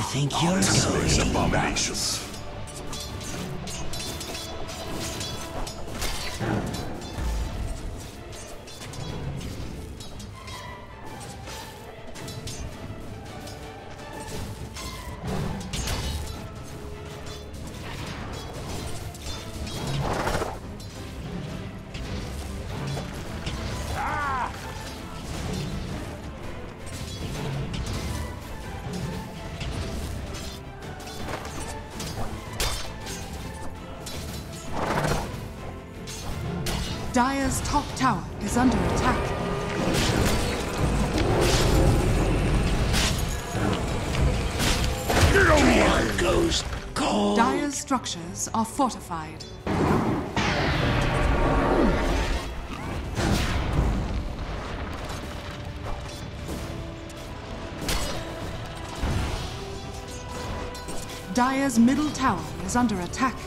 think you're going? Abominations. Dire's top tower is under attack. Here goes cold. Dire's structures are fortified. Dire's middle tower is under attack.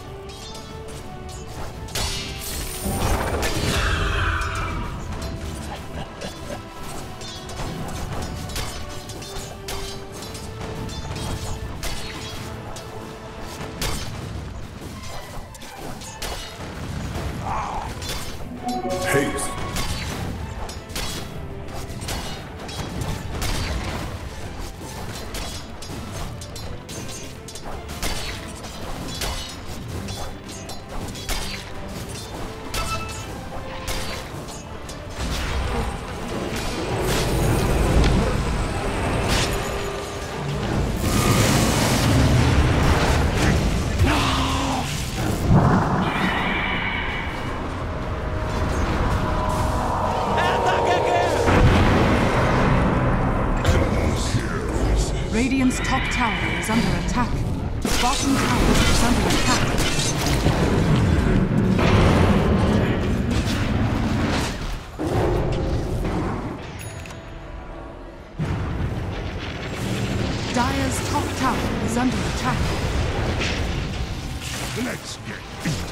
Haste. Radiant's top tower is under attack. Bottom tower is under attack. Dire's top tower is under attack. Let's get beat.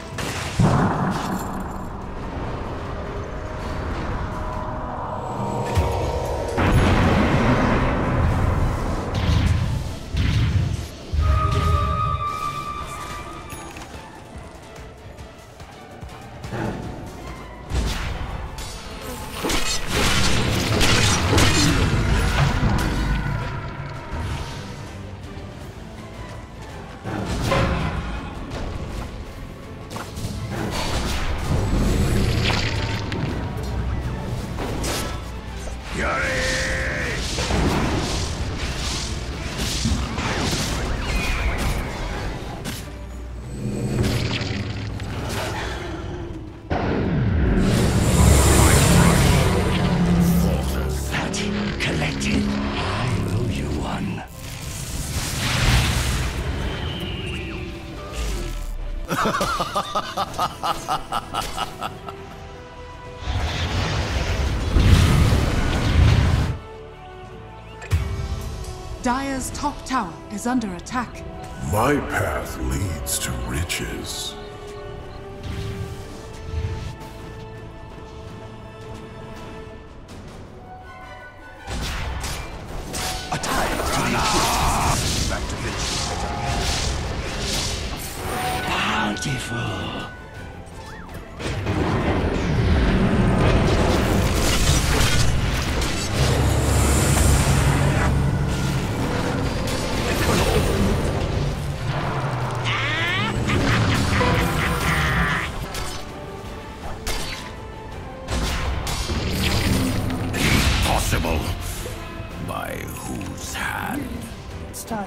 Dire's top tower is under attack. My path leads to riches. Back to this. Bountiful. Impossible. By whose hand? It's time.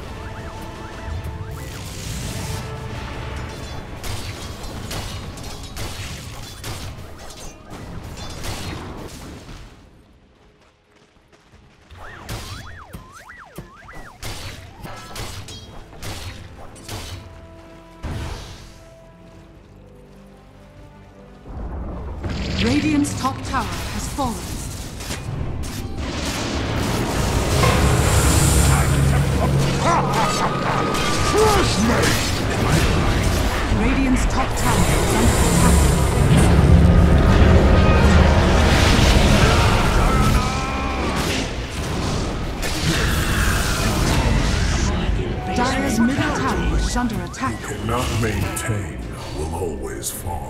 Radiant's top tower has fallen. Radiant's top tower is under attack. is under attack. Cannot maintain will always fall.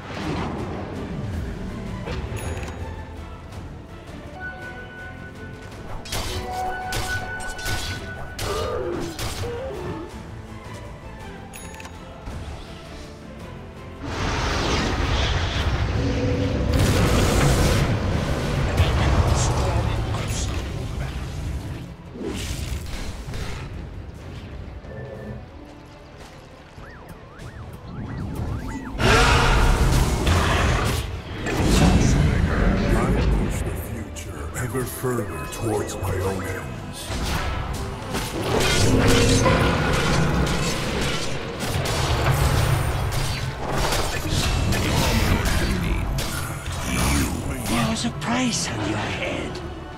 Ever further towards my own ends. There's a price on your head.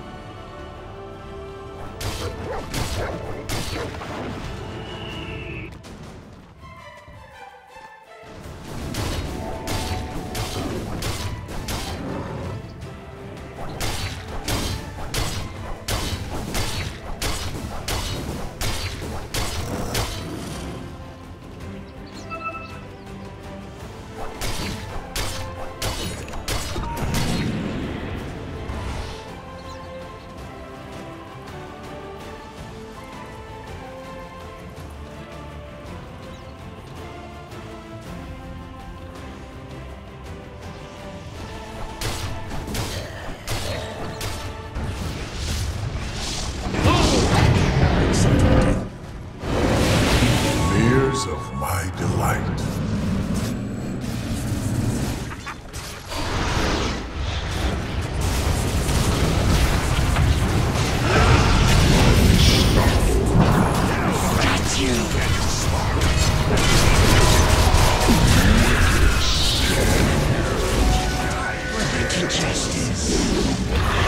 Fears of my delight. Got you. We're making justice.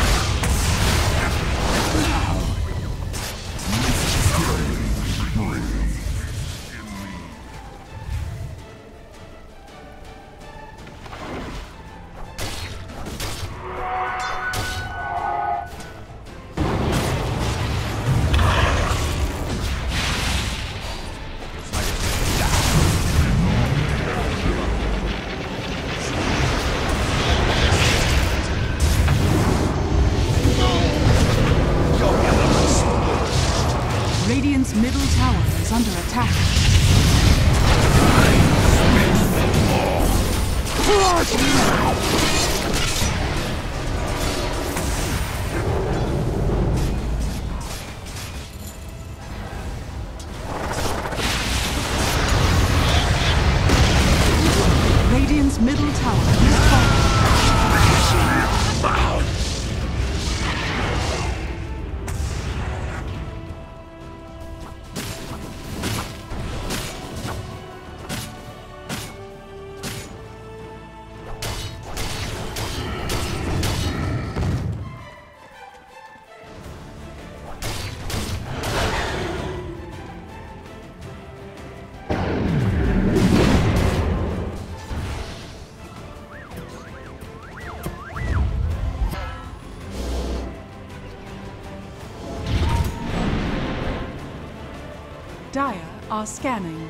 Radiant's middle tower is under attack. Radiant's middle tower is falling. Dire are scanning.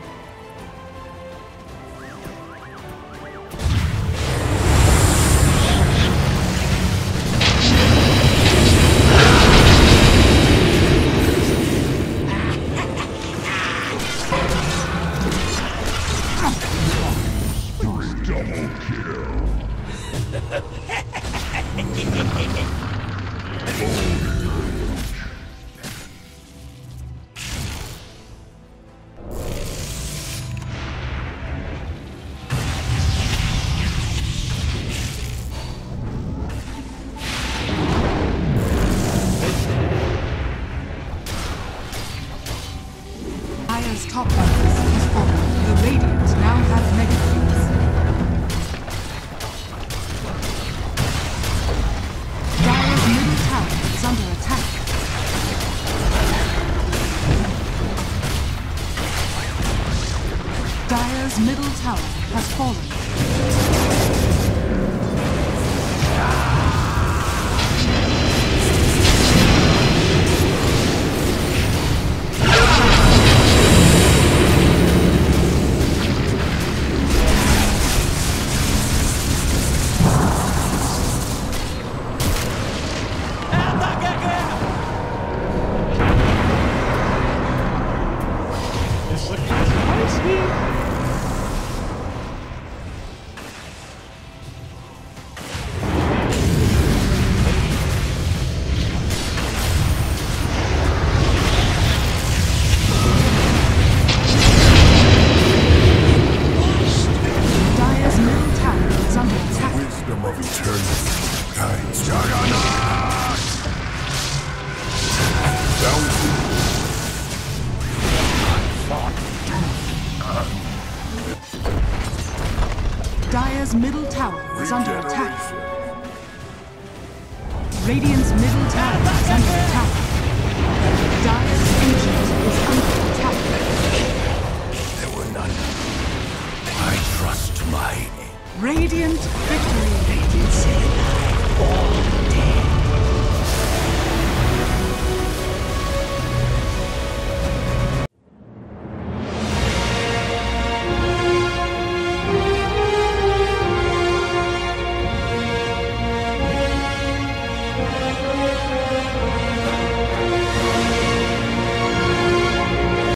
Dire's top barracks is fallen. The Radiant now have mega creeps. Dire's middle tower is under attack. Dire's middle tower has fallen. of eternity guides Juggernaut! Down Dire's middle tower is under attack. Radiant's middle tower is under attack. Dire's ancient is under attack. There were none. I trust my... Radiant victory. They did say that. All